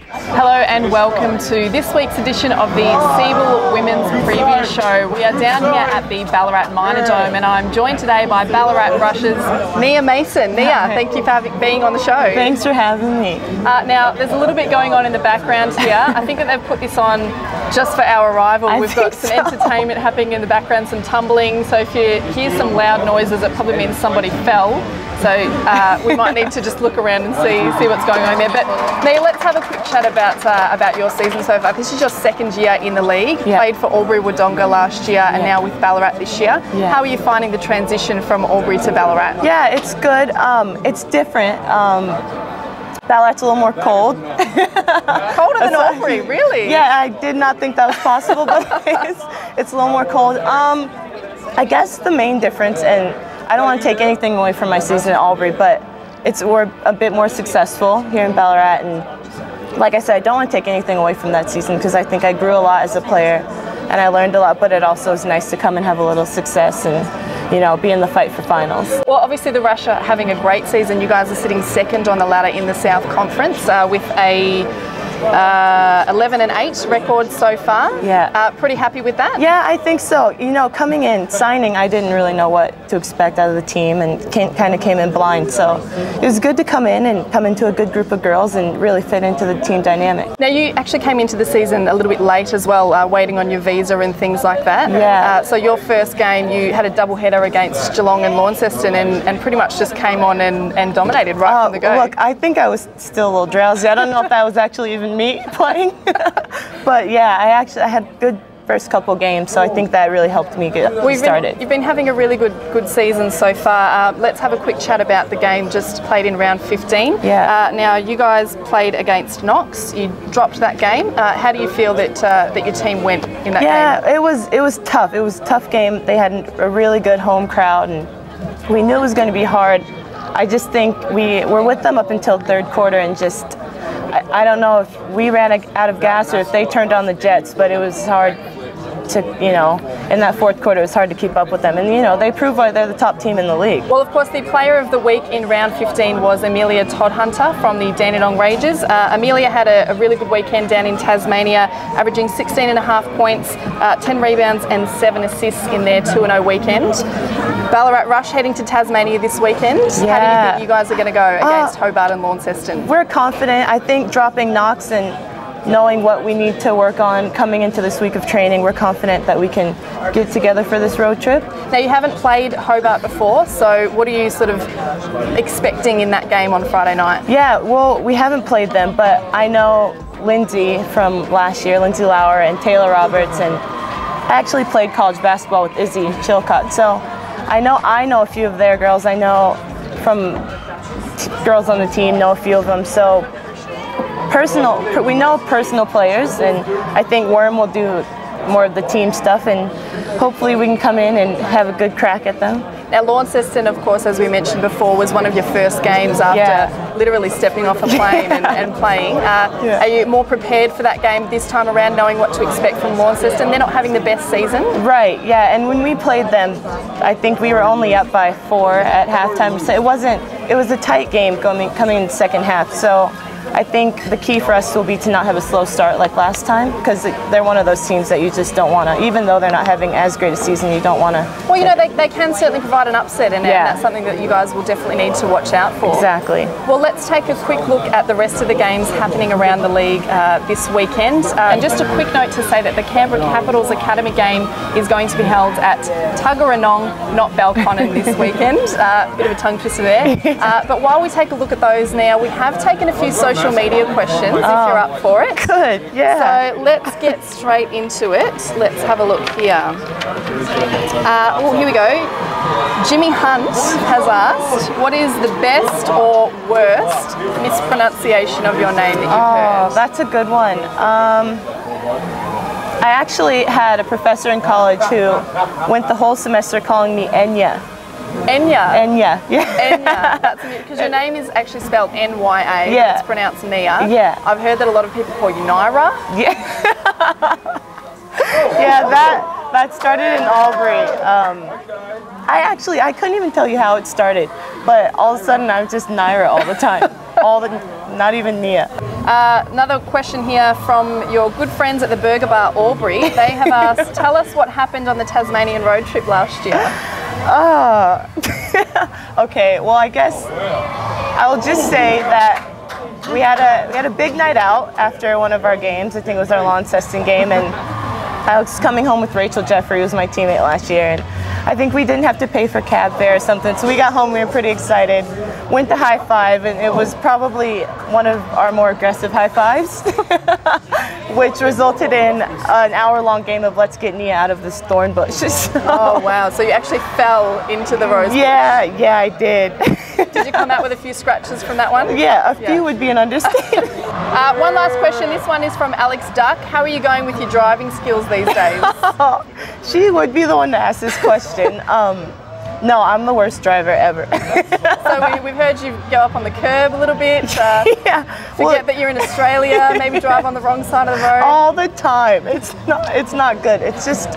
Hello and welcome to this week's edition of the SEABL Women's Preview Show. We are down here at the Ballarat Minor Dome and I'm joined today by Ballarat Rush's Nya Mason. Nya, thank you for being on the show. Thanks for having me. Now, there's a little bit going on in the background here. I think that they've put this on just for our arrival. We've got some entertainment happening in the background, some tumbling. So if you hear some loud noises, it probably means somebody fell. So we might need to just look around and see what's going on there. But Nya, let's have a quick chat about your season so far. This is your second year in the league. Yeah. Played for Albury-Wodonga last year and now with Ballarat this year. Yeah. How are you finding the transition from Albury to Ballarat? Yeah, it's good. It's different. Ballarat's a little more cold. Colder than Albury, really? Yeah, I did not think that was possible, but it's a little more cold. I guess the main difference, and I don't want to take anything away from my season at Albury, but we're a bit more successful here in Ballarat, and like I said, I don't want to take anything away from that season because I think I grew a lot as a player and I learned a lot, but it also is nice to come and have a little success and, you know, be in the fight for finals. Well, obviously the Rush are having a great season. You guys are sitting second on the ladder in the South Conference with a 11-8 record so far. Yeah. Pretty happy with that? Yeah, I think so. You know, coming in, signing, I didn't really know what to expect out of the team and kind of came in blind. So it was good to come in and come into a good group of girls and really fit into the team dynamic. Now, you actually came into the season a little bit late as well, waiting on your visa and things like that. Yeah. So your first game, you had a double-header against Geelong and Launceston and pretty much just came on and dominated right from the go. Look, I think I was still a little drowsy. I don't know if that was actually even me playing. But yeah, I had good first couple games, so I think that really helped me get started. You've been having a really good season so far. Let's have a quick chat about the game just played in round 15. Yeah. Now, you guys played against Knox. You dropped that game. How do you feel that your team went in that game? Yeah, it was tough. It was a tough game. They had a really good home crowd, and we knew it was going to be hard. I just think we were with them up until third quarter, and just I don't know if we ran out of gas or if they turned on the jets, but it was hard to, you know, in that fourth quarter, it was hard to keep up with them. And, you know, they proved why they're the top team in the league. Well, of course, the player of the week in round 15 was Amelia Todd-Hunter from the Dandenong Rages. Amelia had a really good weekend down in Tasmania, averaging 16.5 points, 10 rebounds and 7 assists in their 2-0 weekend. Ballarat Rush heading to Tasmania this weekend. Yeah. How do you think you guys are going to go against Hobart and Launceston? We're confident. I think dropping Knox and knowing what we need to work on coming into this week of training, we're confident that we can get together for this road trip. Now, you haven't played Hobart before, so what are you sort of expecting in that game on Friday night? Yeah, well, we haven't played them, but I know Lindsay from last year, Lindsay Lauer and Taylor Roberts, and I actually played college basketball with Izzy Chilcott, so I know a few of their girls. I know from girls on the team, know a few of them, so we know personal players, and I think Worm will do more of the team stuff, and hopefully we can come in and have a good crack at them. Now, Launceston, of course, as we mentioned before, was one of your first games after literally stepping off a plane and playing. Are you more prepared for that game this time around, knowing what to expect from Launceston? They're not having the best season. Right, yeah, and when we played them, I think we were only up by 4 at halftime, so it was a tight game coming in the second half, so I think the key for us will be to not have a slow start like last time, because they're one of those teams that you just don't want to, even though they're not having as great a season, you don't want to. Well, you know, they can certainly provide an upset, and that's something that you guys will definitely need to watch out for. Exactly. Well, let's take a quick look at the rest of the games happening around the league this weekend. And just a quick note to say that the Canberra Capitals Academy game is going to be held at Tuggeranong, not Balconnen this weekend. Bit of a tongue twister there. But while we take a look at those now, we have taken a few social media questions if you're up for it. Good, yeah. So let's get straight into it. Let's have a look here. Well, here we go. Jimmy Hunt has asked, what is the best or worst mispronunciation of your name that you've heard? Oh, that's a good one. I actually had a professor in college who went the whole semester calling me Enya. Enya? Enya, yeah. Enya, that's because your name is actually spelled N-Y-A, yeah. It's pronounced Nya. Yeah. I've heard that a lot of people call you Naira. Yeah. Yeah, that started in Albury. I couldn't even tell you how it started, but all of a sudden I was just Naira all the time. not even Nya. Another question here from your good friends at the Burger Bar Albury. They have asked, tell us what happened on the Tasmanian road trip last year. Okay, well, I guess I'll just say that we had a big night out after one of our games. I think it was our Launceston game, and I was coming home with Rachel Jeffrey, who was my teammate last year, and I think we didn't have to pay for cab fare or something, so we got home, we were pretty excited, went to high five, and it was probably one of our more aggressive high fives, which resulted in an hour-long game of let's get Nya out of this thorn bush. So. Oh wow, so you actually fell into the rose bush. Yeah, I did. Did you come out with a few scratches from that one? Yeah, a few would be an understatement. One last question, this one is from Alex Duck. How are you going with your driving skills these days? She would be the one to ask this question. No, I'm the worst driver ever. So we've heard you go up on the curb a little bit, forget that you're in Australia, maybe drive on the wrong side of the road. All the time. It's not good. It's just,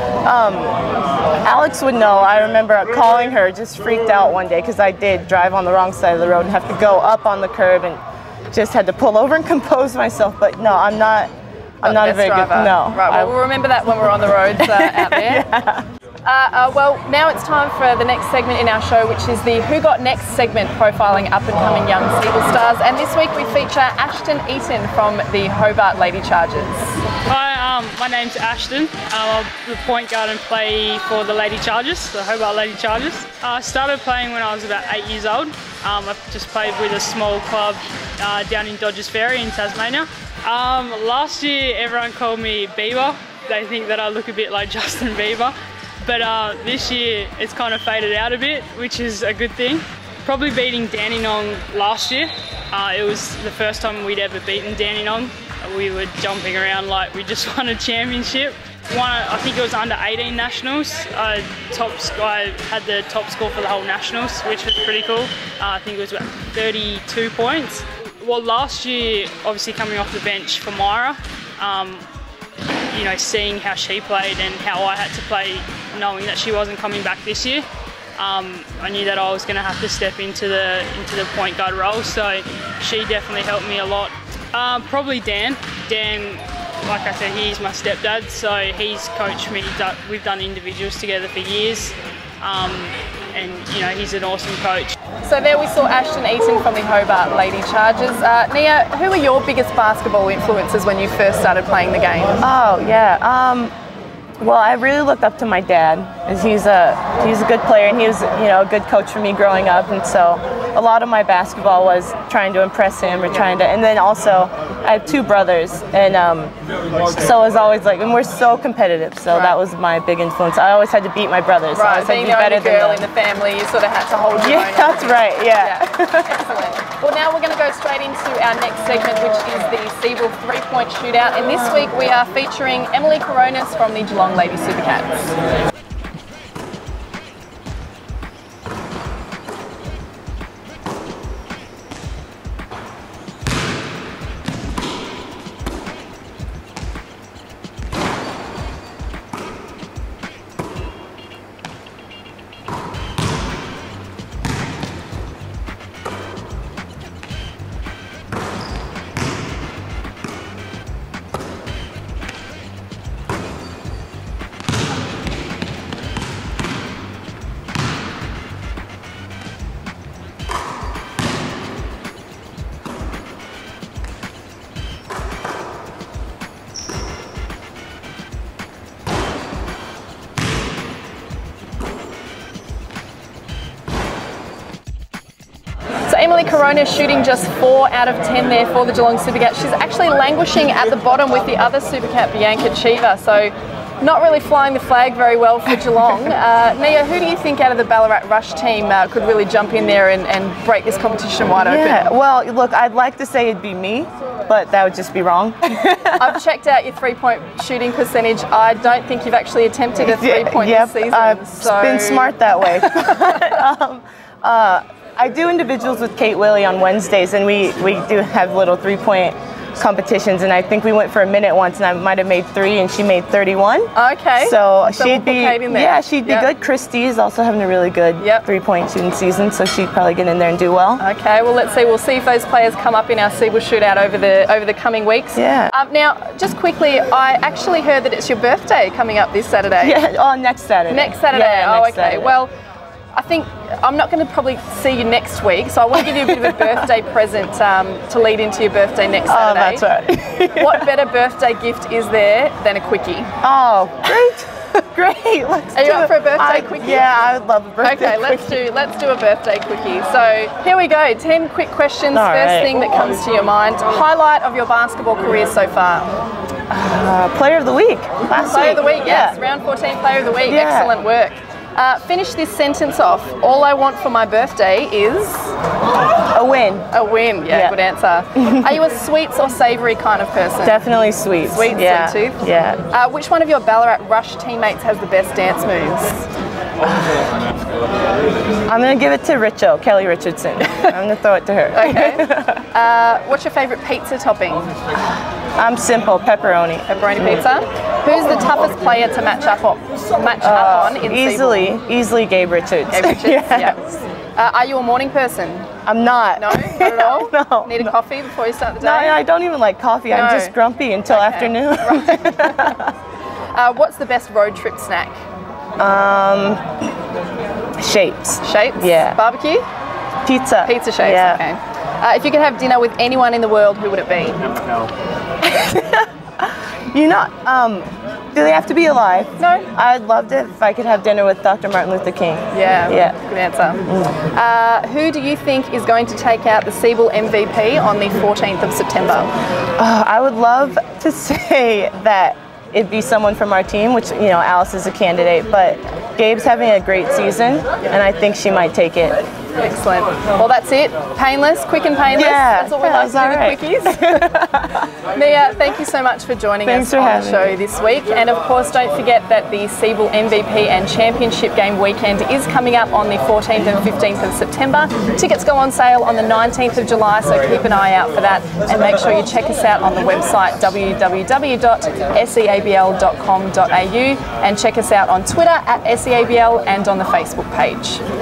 Alex would know. I remember calling her, just freaked out one day because I did drive on the wrong side of the road and have to go up on the curb and just had to pull over and compose myself. But no, I'm not a very good driver. No. Right, well, we'll remember that when we're on the roads out there. Yeah. Well, now it's time for the next segment in our show, which is the Who Got Next segment, profiling up-and-coming young SEABL stars. And this week we feature Ashton Eaton from the Hobart Lady Chargers. Hi, my name's Ashton. I'm the point guard and play for the Lady Chargers, the Hobart Lady Chargers. I started playing when I was about 8 years old. I've just played with a small club down in Dodgers Ferry in Tasmania. Last year everyone called me Bieber. They think that I look a bit like Justin Bieber. But this year it's kind of faded out a bit, which is a good thing. Probably beating Dandenong last year. It was the first time we'd ever beaten Dandenong. We were jumping around like we just won a championship. I think it was under 18 nationals. I had the top score for the whole nationals, which was pretty cool. I think it was about 32 points. Well, last year, obviously coming off the bench for Myra, you know, seeing how she played and how I had to play, knowing that she wasn't coming back this year, I knew that I was going to have to step into the point guard role. So she definitely helped me a lot. Probably Dan. Dan, like I said, he's my stepdad, so he's coached me. We've done individuals together for years, and you know, he's an awesome coach. So there we saw Ashton Eaton from the Hobart Lady Chargers. Nya, who were your biggest basketball influences when you first started playing the game? Oh yeah. Well, I really looked up to my dad, as he's a good player, and he was, you know, a good coach for me growing up, and so a lot of my basketball was trying to impress him, or trying to, and then also I have 2 brothers, and so it was always like, and we're so competitive, so that was my big influence. I always had to beat my brothers. Right, being the only girl in the family, you sort of had to hold your own. Yeah, that's right. Yeah. Excellent. Well, now we're going to go straight into our next segment, which is the SEABL 3-point shootout, and this week we are featuring Emily Coronis from the Geelong Lady Supercats. Emily Coronis shooting just 4 out of 10 there for the Geelong Supercats. She's actually languishing at the bottom with the other Supercat, Bianca Cheever, so not really flying the flag very well for Geelong. Nya, who do you think out of the Ballarat Rush team could really jump in there and break this competition wide open? Yeah, well, look, I'd like to say it'd be me, but that would just be wrong. I've checked out your 3-point shooting percentage. I don't think you've actually attempted a 3-point this season. I've been smart that way. I do individuals with Kate Willey on Wednesdays, and we do have little 3-point competitions, and I think we went for a minute once, and I might have made 3, and she made 31. Okay. So she'd be, in there. yeah, she'd be good. Christy is also having a really good 3-point shooting season, so she'd probably get in there and do well. Okay, well let's see. We'll see if those players come up in our SEABL shootout over the coming weeks. Yeah. Now, just quickly, I actually heard that it's your birthday coming up this Saturday. Yeah. Oh, next Saturday. Next Saturday. Yeah, oh, next okay. Saturday. Well, I think I'm not going to probably see you next week, so I want to give you a bit of a birthday present to lead into your birthday next Saturday. Oh, that's right. What better birthday gift is there than a quickie? Oh, great. Great. Are you up for a birthday quickie? Yeah, I would love a birthday quickie. Let's do a birthday quickie. So here we go. 10 quick questions. All First right. thing that comes to your mind. Highlight of your basketball career so far? Player of the week. Player of the week, yes. Round 14 player of the week. Yeah. Excellent work. Finish this sentence off. All I want for my birthday is... A win. A win, yeah. Good answer. Are you a sweets or savoury kind of person? Definitely sweets. Sweet, yeah. sweet tooth? Yeah. Which one of your Ballarat Rush teammates has the best dance moves? I'm going to give it to Richo, Kelly Richardson. I'm going to throw it to her. Okay. What's your favourite pizza topping? I'm simple, pepperoni. Pepperoni pizza. Who's the toughest player to match up on in SEABL? Easily Gabe Richards. Gabe Richards, Yes. Are you a morning person? I'm not. No, not at all? No. Need a coffee before you start the day? No, I don't even like coffee. No. I'm just grumpy until afternoon. Right. What's the best road trip snack? Shapes. Shapes? Yeah. Barbecue? Pizza. Pizza shapes, yeah. Okay. If you could have dinner with anyone in the world, who would it be? Do they have to be alive? No. I'd love it if I could have dinner with Dr. Martin Luther King. Yeah. Yeah. Good answer. Who do you think is going to take out the SEABL MVP on the 14th of September? I would love to say that it'd be someone from our team, which, Alice is a candidate, but Gabe's having a great season, and I think she might take it. Excellent. Well, that's it. Painless, quick and painless. Yeah, that's what we like to do with quickies. Nya, thank you so much for joining us on the show this week. And of course, don't forget that the SEABL MVP and Championship Game weekend is coming up on the 14th and 15th of September. Tickets go on sale on the 19th of July, so keep an eye out for that. And make sure you check us out on the website www.seabl.com.au and check us out on Twitter @SEABL and on the Facebook page.